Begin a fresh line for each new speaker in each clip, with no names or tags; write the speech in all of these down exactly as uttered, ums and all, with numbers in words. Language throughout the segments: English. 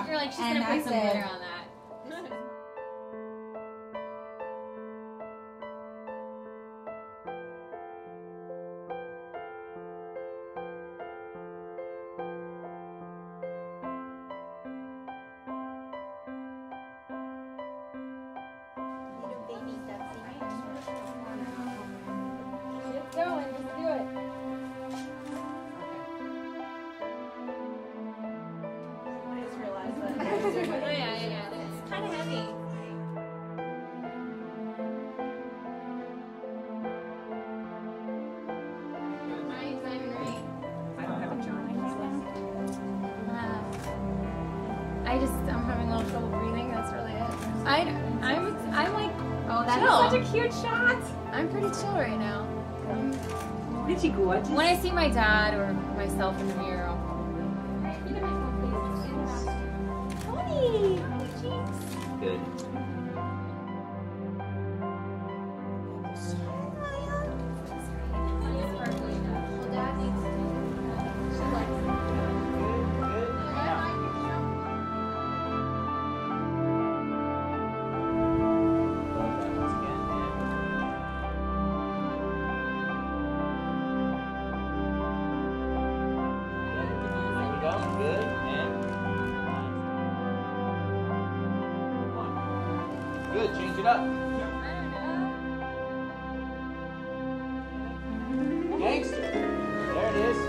You're like, she's
And
gonna
I
put some
said-
glitter on that.
It's going, just do it.
I just realized that.
Oh, yeah, yeah, yeah. It's kind of heavy. Right, Simon, right?
I don't have a journal.
Uh, I just, I'm having a little trouble breathing. That's really it. I, I'm, I'm like,
Oh, that
chill.
is such a cute shot.
I'm pretty chill right now. Um,
Isn't she gorgeous?
when I see my dad or myself in the mirror, I'll probably.
Tony.
Good. Good. And one. Good. Change it up. Gangster. There it is.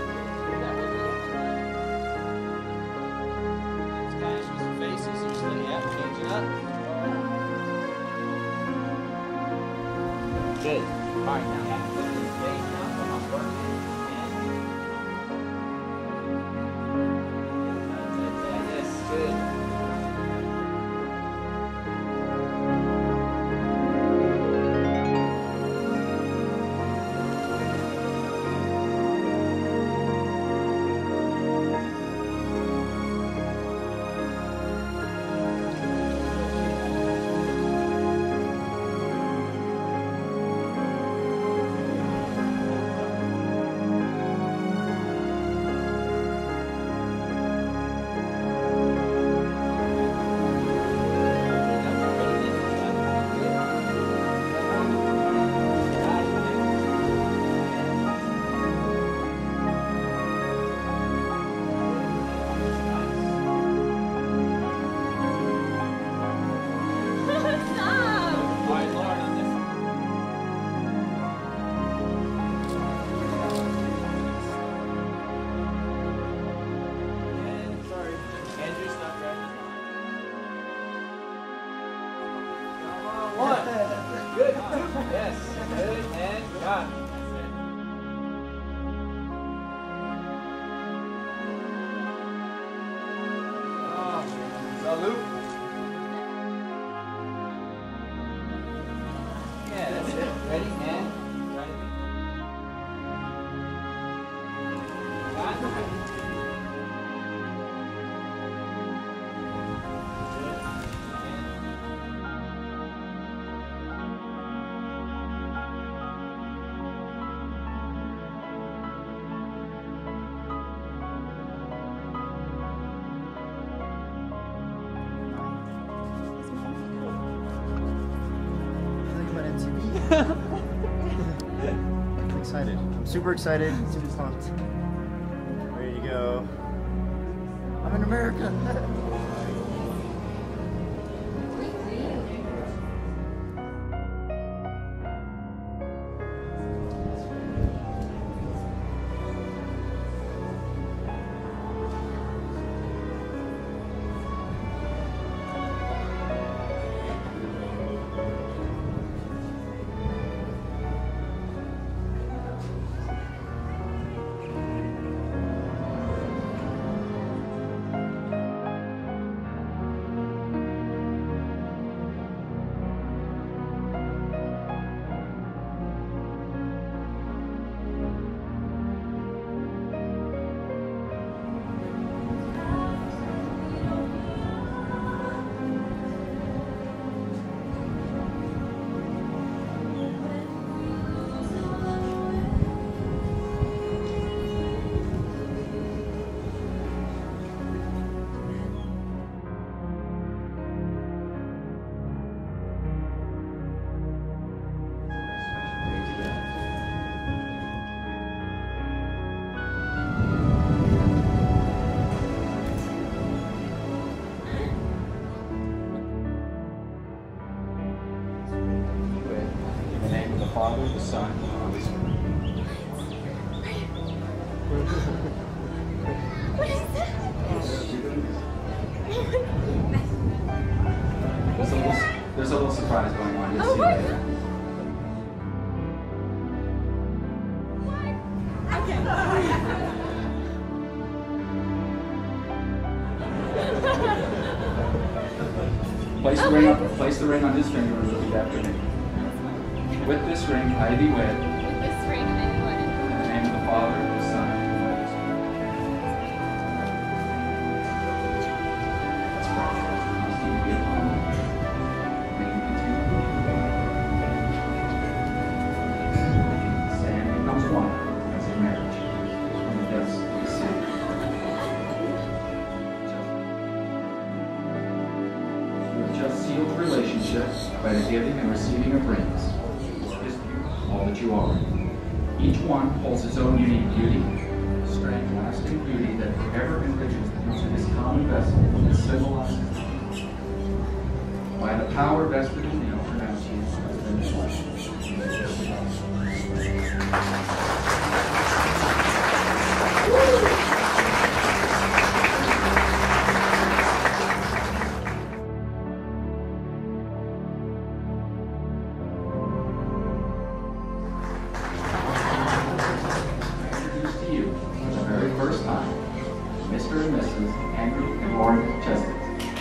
It's kind of some faces usually. Yeah. Change it up. Good. All right. Now have to put it in face now. Come on. Work it. And good. One. Good. Yes. Good. And got it. Oh, salute. Yeah, that's it. Ready? And try to be. Got it.
I'm excited. I'm super excited, super pumped. Ready to go. I'm in America.
Father, the Son, and the Holy Spirit.
What is that?
There's a little, there's a little surprise going on. You'll
Oh,
see
what?
later. Place the ring up, place the ring on this finger and repeat after me. With this ring, I be wed.
With this ring, I be wed.
In the name of the Father, the Son, and the Holy Spirit. Let's pray. Ask you to be upon me. May you continue. Stand becomes one, as in marriage. When the deaths of the city. You have just sealed relationships by the giving and receiving of rings. Is all that you are. Each one holds its own unique beauty, strength, lasting beauty that forever enriches into this common vessel that symbolizes by the power vested in me, I pronounce you husband and wife. Introduce to you, for the very first time, Mister and Missus Andrew and Lauren Chesnut.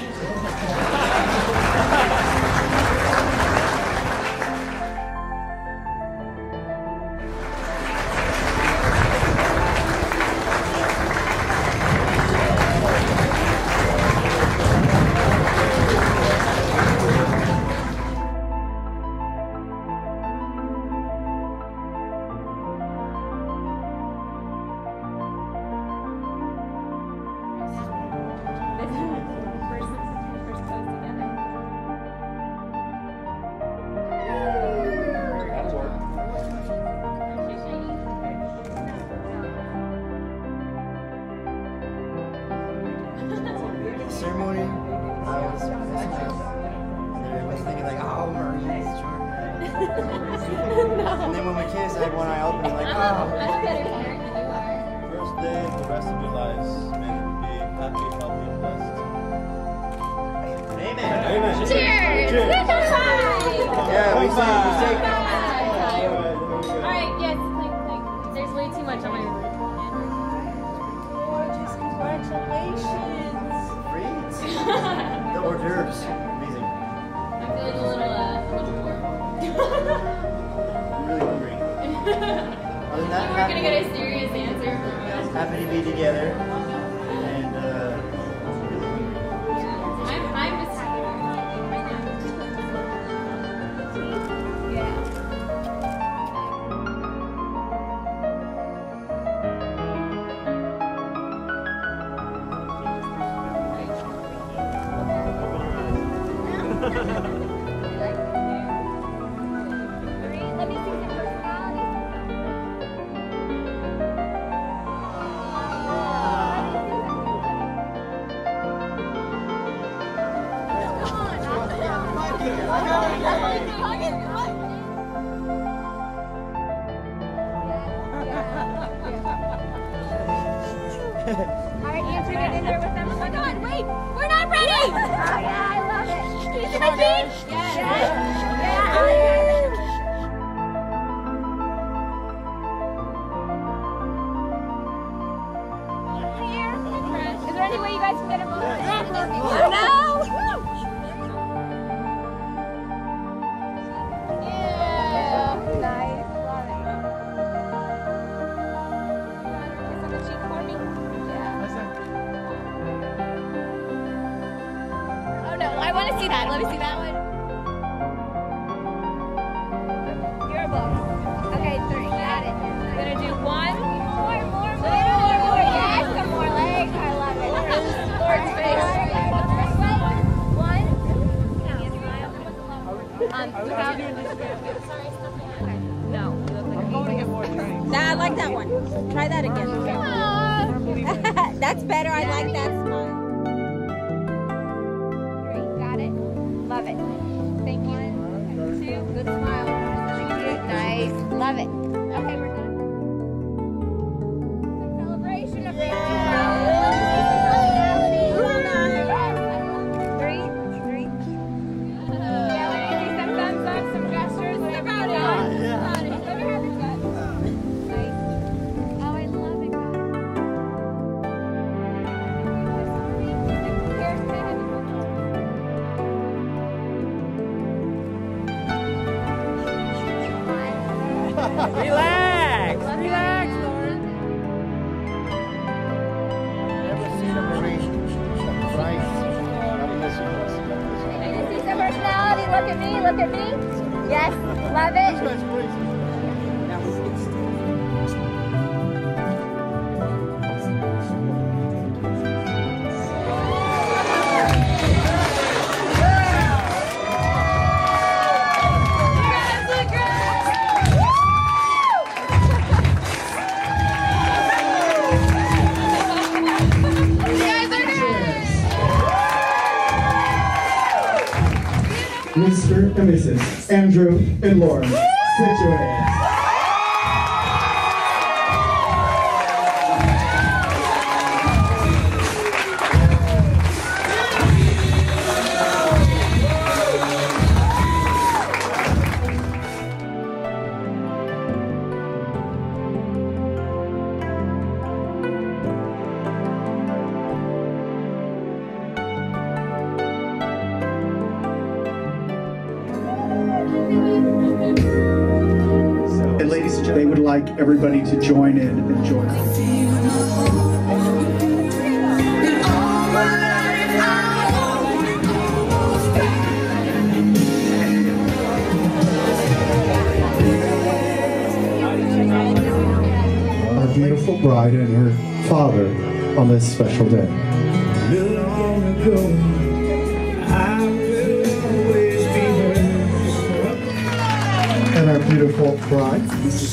Ceremony, I was messing up. I was thinking like, oh, Marie's charming. And then when we kissed, I had one eye open and like,
I'm,
oh.
I'm a better parent than you are.
First day of the rest of your lives. May you be happy, healthy, and blessed.
Amen.
Amen.
Cheers!
Cheers.
Yeah, we say, we say.
Alright, yes, clink, clink. There's way too much on my
Gorgeous, congratulations.
Great. The hors d'oeuvres. Amazing.
I'm feeling a little, uh, a little warm.
I'm really hungry. Other than that,
We're
happy,
gonna get a serious answer from us.
happy to be together. And, uh,
I'm, I'm just happy right now. Yeah.
Let me see some personality. Alright, Andrew, get in there with them. Oh my god, wait! We're not ready! Oh yeah, I love it. Can you see my feet? Yes. Yes. Here. Is there any way you guys can get him over? Oh no! Yeah. Nice. Love it. Kiss on the cheek for me? Yeah. Oh no, I want to see that. Let me see that one. You're a boss. Okay, three. Got it. I'm gonna do one. More, more, more. More, more. Yes, some more legs. I love it. Lord's face. One. Can you smile? Um, without. Okay. No. I'm going to get more training. Nah, I like that one. Try that again. That's better. I like that smile. Great. Got it. Love it. Thank you. Two. Good smile. Nice. love it. Okay, we're done. Celebration of family. Three, three. Yeah, we need some thumbs up, some gestures. What about it?
Yeah.
Let me have your gut. Nice. Oh, I love it, guys. Here, can I have your
Relax! Relax, Lauren.
Never seen a Marine. Right.
I can see some personality. Look at me, look at me. Yes, love it.
Mister and Missus Andrew and Lauren Situate. And ladies and gentlemen, they would like everybody to join in and join in. Our beautiful bride and her father on this special day. And our beautiful bride.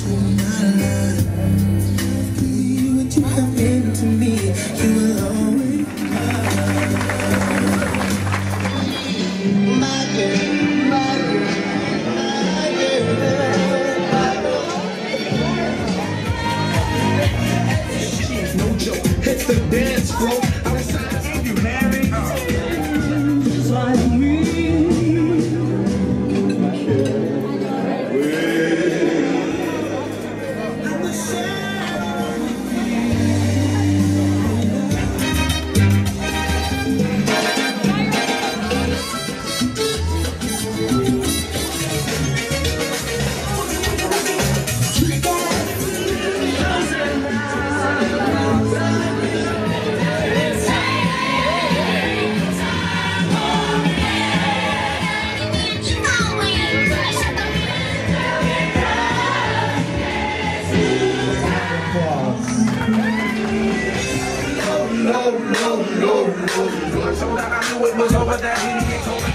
Hit the dance floor. Outside, you married. Just like me. No, no, no, no. So that I knew it was over that he ain't over.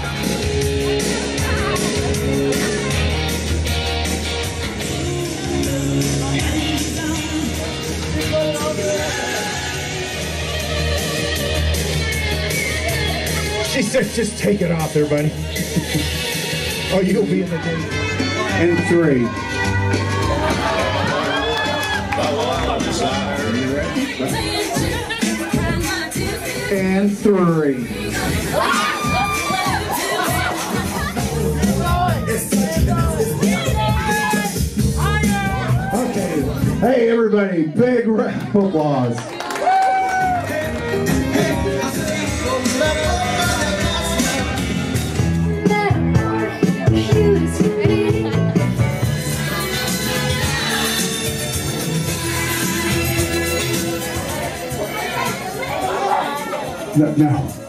She said, just take it off there, buddy. Oh, you'll be in the day. And three. And three. Okay. Hey, everybody, big round of applause. No, no.